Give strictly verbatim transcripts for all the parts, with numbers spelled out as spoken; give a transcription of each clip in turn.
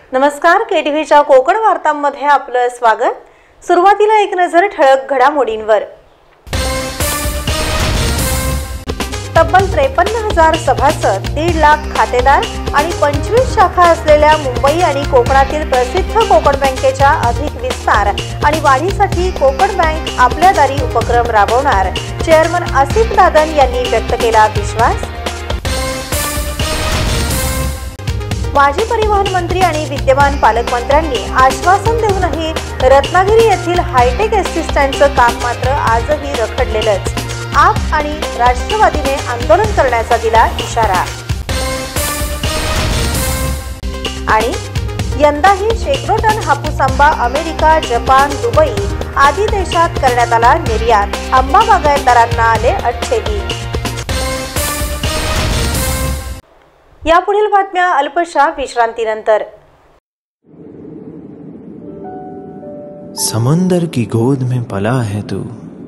नमस्कार, केटीव्हीच्या कोकण वार्तांमध्ये आपलं स्वागत। सुरुवातीला एक नजर ठळक घडामोडींवर। तब्बल त्रेपन्न हजार सभासद, दीड लाख खातेदार आणि पंचवीस शाखा असलेल्या मुंबई आणि कोकणातील प्रसिद्ध कोकण बँकेच्या अधिक विस्तार आणि वाढीसाठी कोकण बँक आपल्या दारी उपक्रम राबवणार, चेअरमन आसिफ दादन यांनी व्यक्त केला विश्वास। माजी परिवहन मंत्री आणि विद्यमान पालकमंत्र्यांनी आश्वासन देऊनही रत्नागिरी येथील हायटेक एसटी स्टँडचं काम मात्र आजही रखडलेलंच। आप आणि राष्ट्रवादीने आंदोलन करण्याचा दिला इशारा। आणि यंदाही शेकडो टन हापूस आंबा अमेरिका, जपान, दुबई आदी देशात करण्यात आला निर्यात। आंबा बागायतदारांना आले अच्छेदी। यापुढील बातम्या अल्पशा विश्रांतीनंतर। समुंदर की गोद में पला है तू,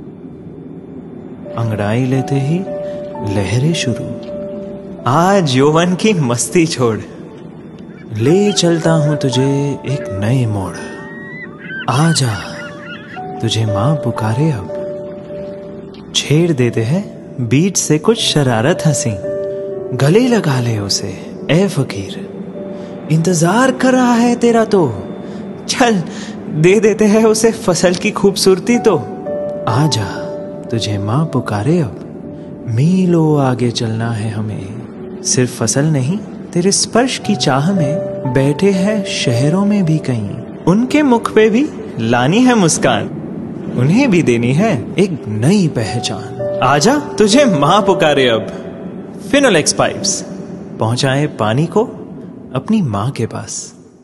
अंगड़ाई लेते ही लहरें शुरू। आज यौवन की मस्ती छोड़, ले चलता हूं तुझे एक नए मोड़। आजा तुझे मां पुकारे अब, छेड़ देते हैं बीच से कुछ शरारत हंसी। गले लगा ले उसे ए फकीर, इंतजार कर रहा है तेरा तो। चल दे देते हैं उसे फसल की खूबसूरती तो। आजा तुझे मां पुकारे अब, मीलों आगे चलना है हमें। सिर्फ फसल नहीं, तेरे स्पर्श की चाह में बैठे हैं शहरों में भी कहीं। उनके मुख पे भी लानी है मुस्कान, उन्हें भी देनी है एक नई पहचान। आजा तुझे मां पुकारे अब। फिनोलेक्स पाइप्स, पहुंचाए पानी को अपनी मां के पास।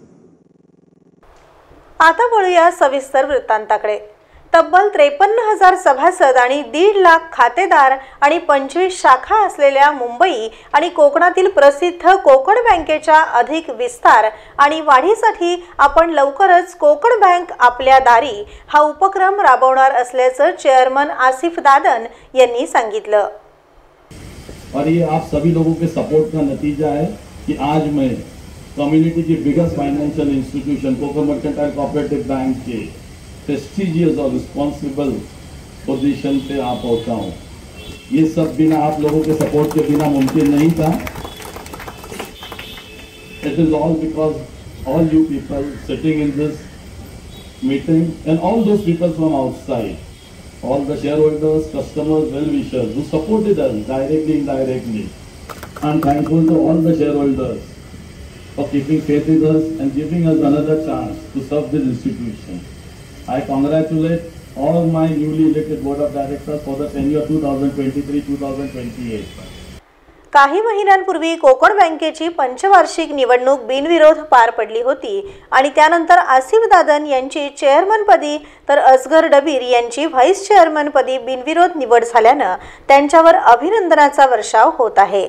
आता वळूया सविस्तर वृत्तांताकडे। तब्बल त्रेपन्न हजार सभासद आणि दीड लाख खातेदार आणि पंचवीस शाखा असलेल्या मुंबई आणि कोकणातील प्रसिद्ध कोकण बँकेच्या अधिक विस्तार आणि वाढीसाठी आपण लवकरच कोकण बँक आपल्या दारी हा उपक्रम राबवणार असल्याचं चेअरमन आसिफ दादन यांनी सांगितलं। और ये आप सभी लोगों के सपोर्ट का नतीजा है कि आज मैं कम्युनिटी की biggest financial institution Konkan mercantile cooperative bank के प्रेस्टिजियस और रिस्पॉन्सिबल पोजीशन पे आ पहुंचा हूँ। ये सब बिना आप लोगों के सपोर्ट के बिना मुमकिन नहीं था। It is all because all you people sitting in this meeting and all those people from outside, all the shareholders, customers, well-wishers who supported us directly, indirectly. I'm thankful to all the shareholders for keeping faith with us and giving us another chance to serve this institution. I congratulate all my newly elected board of directors for the tenure twenty twenty-three to twenty twenty-eight. काही महिन्यांपूर्वी कोकण बँकेची पंचवार्षिक निवडणूक बिनविरोध पार पडली होती आणि त्यानंतर आसिफ दादन यांची चेअरमनपदी तर असगर डबीर यांची व्हाईस चेअरमनपदी बिनविरोध निवड झाल्यानं त्यांच्यावर अभिनंदनाचा वर्षाव होत आहे।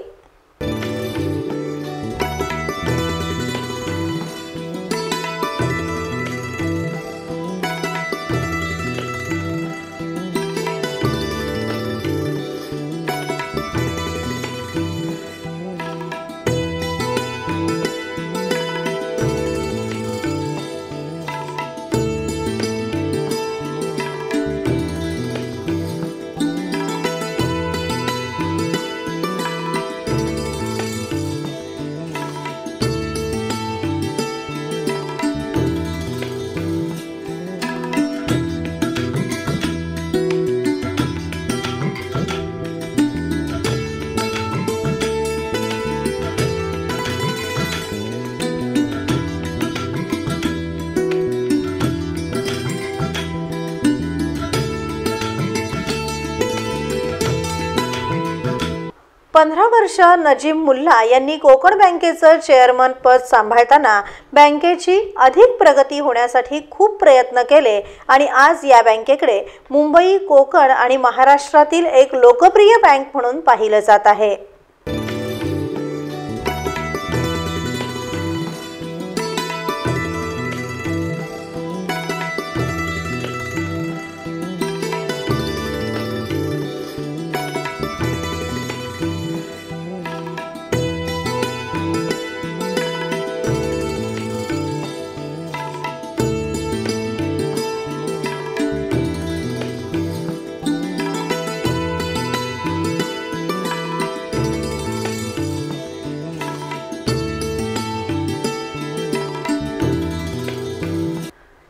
पंधरा वर्ष नजीम मुल्ला यांनी कोकण बँकेचं चेअरमन पद सांभाळताना बँकेची अधिक प्रगती होण्यासाठी खूप प्रयत्न केले आणि आज या बँकेकडे मुंबई, कोकण आणि महाराष्ट्रातील एक लोकप्रिय बँक म्हणून पाहिलं जात आहे।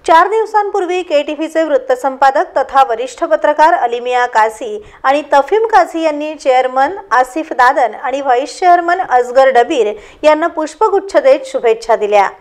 चार दिवसांपूर्वी के टीव्हीचे वृत्तसंपादक तथा वरिष्ठ पत्रकार अलिमिया काझी आणि तफीम काझी यांनी चेअरमन आसिफ दादन आणि व्हाईस चेअरमन असगर डबीर यांना पुष्पगुच्छ देत शुभेच्छा दिल्या।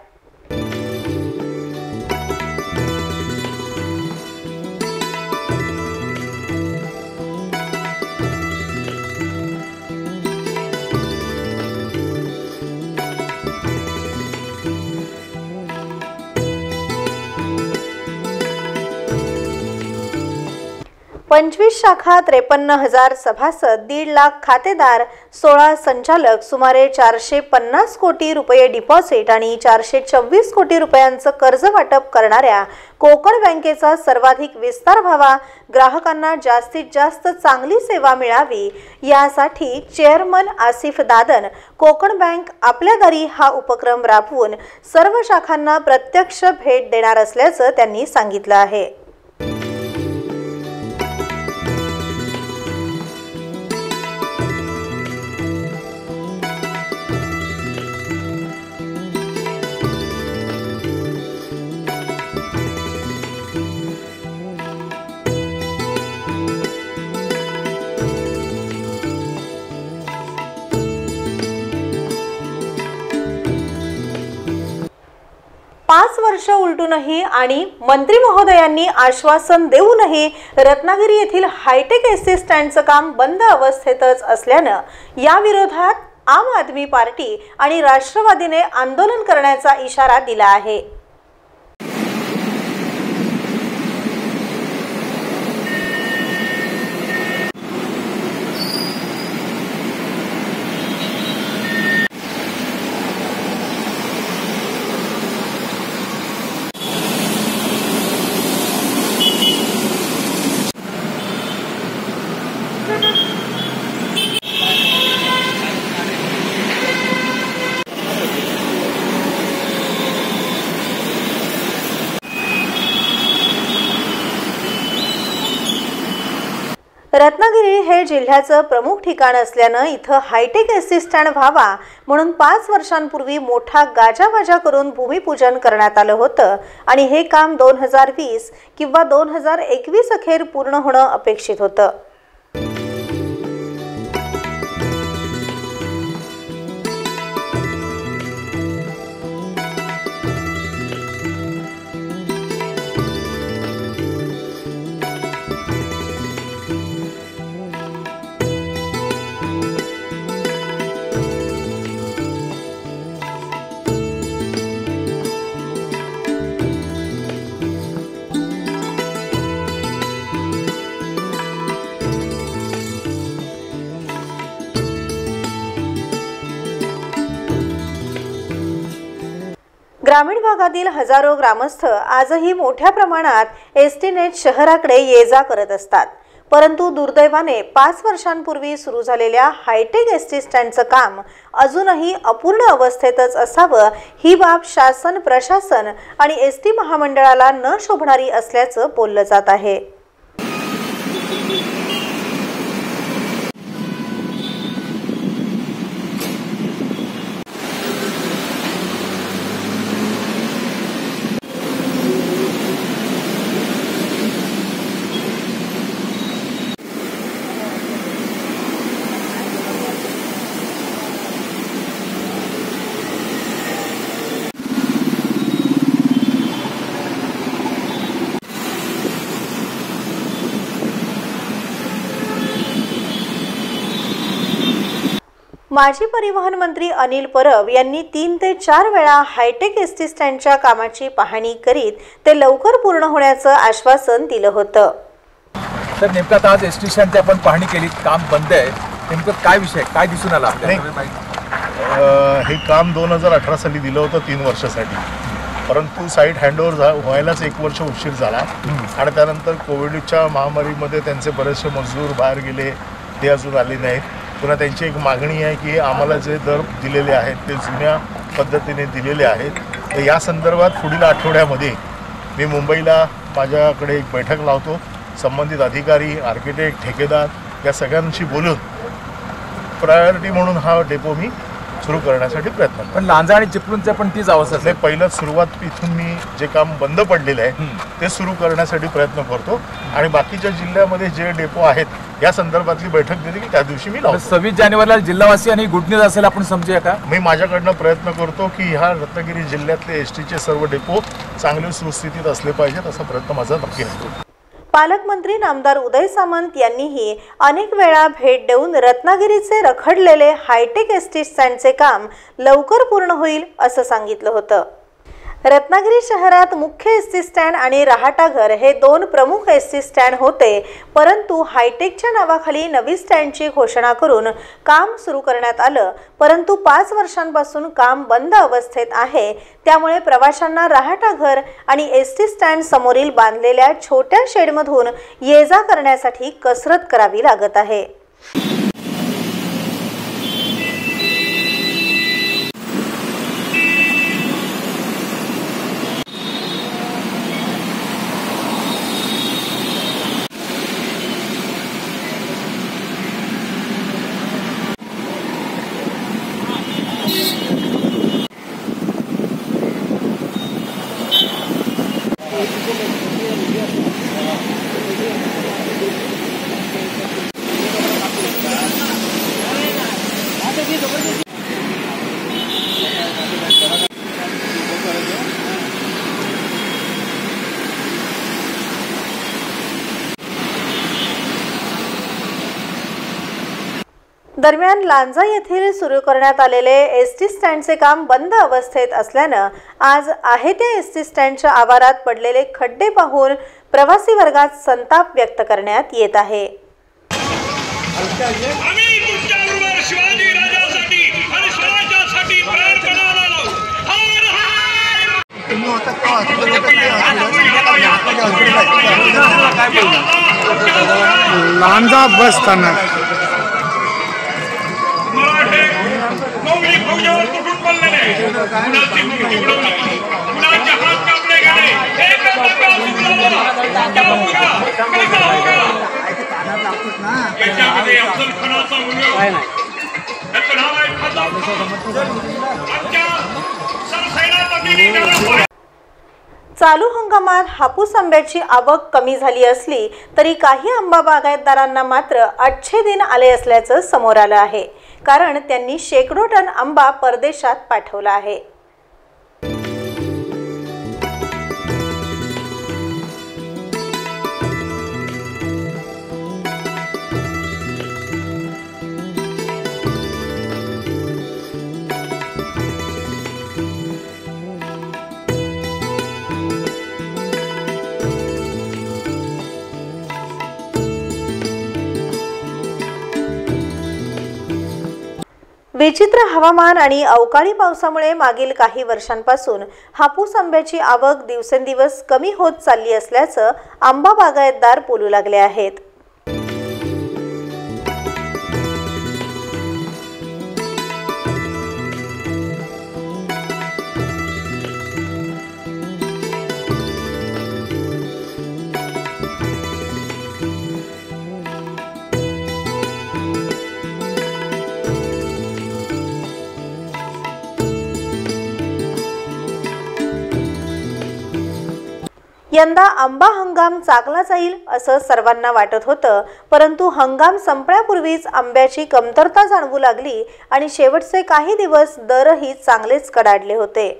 पंचवीस शाखा, त्रेपन्न हजार सभासद, दीड लाख खातेदार, सोळा संचालक, सुमारे चारशे पन्नास कोटी रुपये डिपॉझिट आणि चारशे चोवीस कोटी रुपयांचं कर्ज वाटप करणाऱ्या कोकण बँकेचा सर्वाधिक विस्तार व्हावा, ग्राहकांना जास्तीत जास्त चांगली सेवा मिळावी यासाठी चेअरमन आसिफ दादन कोकण बँक आपल्या दारी हा उपक्रम राबवून सर्व शाखांना प्रत्यक्ष भेट देणार असल्याचं त्यांनी सांगितलं आहे। पाच वर्ष उलटूनही आणि मंत्री महोदयांनी आश्वासन देऊनही रत्नागिरी येथील हायटेक एसटी स्टँडचं काम बंद अवस्थेतच असल्यानं या विरोधात आम आदमी पार्टी आणि राष्ट्रवादीने आंदोलन करण्याचा इशारा दिला आहे। रत्नागिरी हे जिल्ह्याचं प्रमुख ठिकाण असल्यानं इथं हायटेक एसटी स्टँड व्हावा म्हणून पाच वर्षांपूर्वी मोठा गाजावाजा करून भूमिपूजन करण्यात आलं होतं आणि हे काम दोन हजार वीस किंवा दोन हजार एकवीस अखेर पूर्ण होणं अपेक्षित होतं। ग्रामीण भागातील हजारो ग्रामस्थ आजही मोठ्या प्रमाणात एसटी नेट शहराकडे ये जा करत असतात, परंतु दुर्दैवाने पाच वर्षांपूर्वी सुरू झालेल्या हायटेक एसटी स्टँडचं काम अजूनही अपूर्ण अवस्थेतच असावं ही बाब शासन, प्रशासन आणि एसटी महामंडळाला न शोभणारी असल्याचं बोललं जात आहे। माजी परिवहन मंत्री अनिल परब यांनी तीन ते चार वेळा हायटेक एसटी स्टँडच्या कामाची पाहणी करीत ते लवकर पूर्ण होण्याचं आश्वासन दिलं होतं। तर नेमकं आज एसटी स्टँडची आपण पाहणी केली, काम बंद आहे, नेमकं काय विषय काय दिसून आला आपल्याला? हे काम दोन हजार अठरा साली दिलं होतं तीन वर्षासाठी, परंतु साईट हँडओव्हर व्हायलाच एक वर्ष उशीर झाला आणि त्यानंतर कोविडच्या महामारीमध्ये त्यांचे बरेचसे मजदूर बाहेर गेले, ते अजून आले नाहीत। पुन्हा त्यांची एक मागणी आहे की आम्हाला जे दर दिलेले आहेत ते जुन्या पद्धतीने दिलेले आहेत। तर या संदर्भात पुढील आठवड्यामध्ये मी मुंबईला माझ्याकडे एक बैठक लावतो, संबंधित अधिकारी, आर्किटेक्ट, ठेकेदार या सगळ्यांशी बोलून प्रायोरिटी म्हणून हा डेपो मी सुरू करण्यासाठी प्रयत्न करतो. पण लांजा आणि चिपळूणचं पण तीच अवस्था नाही, पहिलं सुरुवात इथून मी जे काम बंद पडलेलं आहे ते सुरू करण्यासाठी प्रयत्न करतो आणि बाकीच्या जिल्ह्यामध्ये जे डेपो आहेत या संदर्भातली बैठक दिली की त्या दिवशी मी लावतो. सव्वीस जानेवारीला जिल्हावासी आणि गुड न्यूज असेल आपण समजूया का? मी माझ्याकडनं प्रयत्न करतो की ह्या रत्नागिरी जिल्ह्यातले एस टीचे सर्व डेपो चांगले सुस्थितीत असले पाहिजेत असा प्रयत्न माझा नक्की असतो. पालकमंत्री नामदार उदय सामंत यांनीही अनेक वेळा भेट देऊन रत्नागिरीचे रखडलेले हायटेक एस टी स्टँडचे काम लवकर पूर्ण होईल असं सांगितलं होतं. रत्नागिरी शहरात मुख्य एस टी स्टँड आणि रहाटाघर हे दोन प्रमुख एस टी स्टँड होते, परंतु हायटेकच्या नावाखाली नवी स्टँडची घोषणा करून काम सुरू करण्यात आलं. परंतु पाच वर्षांपासून काम बंद अवस्थेत आहे, त्यामुळे प्रवाशांना रहाटाघर आणि एस टी स्टँड समोरील बांधलेल्या छोट्या शेडमधून ये जा करण्यासाठी कसरत करावी लागत आहे. दरम्यान लांजा येथील सुरू करण्यात आलेले एस टी स्टँडचे काम बंद अवस्थेत असल्यानं आज आहे त्या एस टी स्टँडच्या आवारात पडलेले खड्डे पाहून प्रवासी वर्गात संताप व्यक्त करण्यात येत आहे. लांजा बस स्थानक चालू हंगामात हापूस आंब्याची आवक कमी झाली असली तरी काही आंबा बागायतदारांना मात्र अच्छे दिन आले असल्याचं समोर आलं आहे, कारण त्यांनी शेकडो टन आंबा परदेशात पाठवला आहे. विचित्र हवामान आणि अवकाळी पावसामुळे मागील काही वर्षांपासून हापूस आंब्याची आवक दिवसेंदिवस कमी होत चालली असल्याचं आंबा बागायतदार बोलू लागले आहेत. यंदा आंबा हंगाम चांगला जाईल असं सर्वांना वाटत होतं, परंतु हंगाम संपण्यापूर्वीच आंब्याची कमतरता जाणवू लागली आणि शेवटचे काही दिवस दरही चांगलेच कडाडले होते.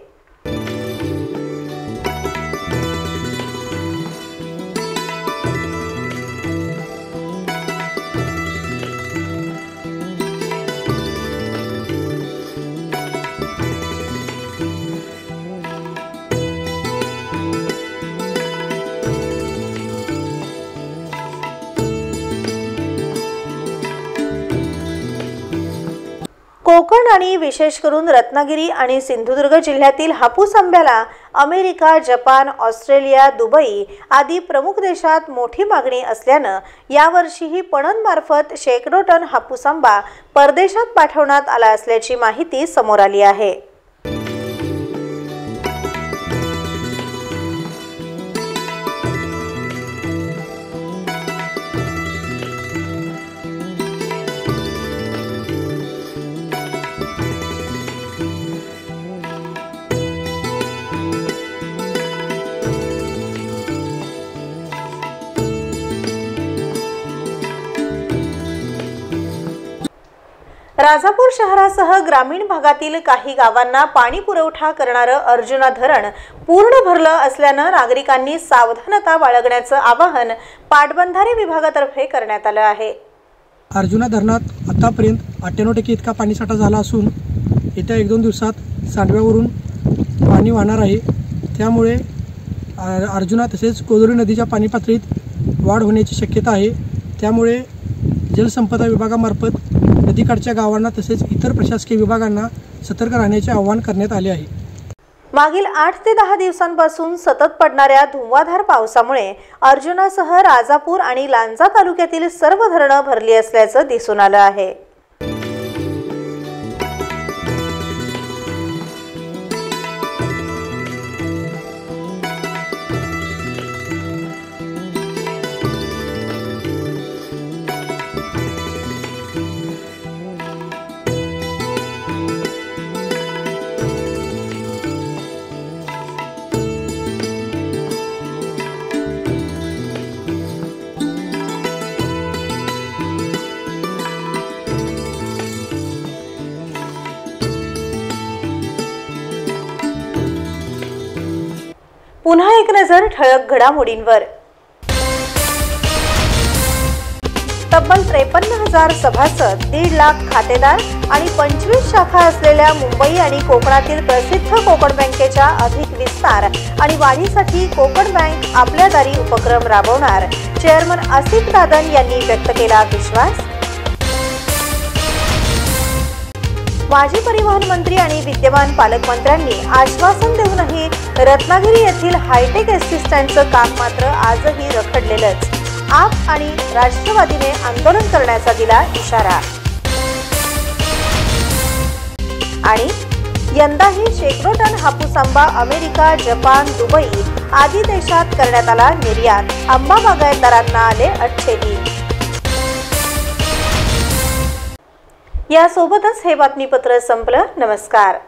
कोकण आणि विशेष करून रत्नागिरी आणि सिंधुदुर्ग जिल्ह्यातील हापूस आंब्याला अमेरिका, जपान, ऑस्ट्रेलिया, दुबई आदी प्रमुख देशात मोठी मागणी असल्यानं यावर्षीही पणनमार्फत शेकडो टन हापूस आंबा परदेशात पाठवण्यात आला असल्याची माहिती समोर आली आहे. राजापूर शहरासह ग्रामीण भागातील काही गावांना पाणी पुरवठा करणारं अर्जुना धरण पूर्ण भरलं असल्यानं नागरिकांनी सावधानता बाळगण्याचं आवाहन पाटबंधारे विभागातर्फे करण्यात आलं आहे। अर्जुना धरणात आतापर्यंत अठ्ठ्याण्णव टक्के इतका पाणीसाठा झाला असून येत्या एक दोन दिवसात सांडव्यावरून पाणी वाहणार आहे। त्यामुळे अर्जुना तसेच कोदोरी नदीच्या पाणी पातळीत वाढ होण्याची शक्यता आहे। त्यामुळे जलसंपदा विभागामार्फत नदीकाठच्या गावांना तसेच इतर प्रशासकीय विभागांना सतर्क राहण्याचे आवाहन करण्यात आले आहे। मागील आठ ते दहा दिवसांपासून सतत पडणाऱ्या धुव्वाधार पावसामुळे अर्जुनासह राजापूर आणि लांजा तालुक्यातील सर्व धरणं भरली असल्याचं दिसून आलं आहे। पुन्हा एक नजर ठळक घडामोडींवर। तब्बल त्रेपन्न हजार सभासद, दीड लाख खातेदार आणि पंचवीस शाखा असलेल्या मुंबई आणि कोकणातील प्रसिद्ध कोकण बँकेच्या अधिक विस्तार आणि वाढीसाठी कोकण बँक आपल्या दारी उपक्रम राबवणार, चेअरमन आसिफ दादन यांनी व्यक्त केला विश्वास। माजी परिवहन मंत्री आणि विद्यमान पालकमंत्र्यांनी आश्वासन देऊनही रत्नागिरी येथील हायटेक एसटी स्टँडचं काम मात्र आजही रखडलेलंच। आप आणि राष्ट्रवादीने आंदोलन करण्याचा दिला इशारा। आणि यंदाही शेकडो टन हापूस आंबा अमेरिका, जपान, दुबई आदी देशात करण्यात आला निर्यात, आंबा बागायतदारांना आले अच्छेदी। यासोबतच हे बातमीपत्र संपलं। नमस्कार।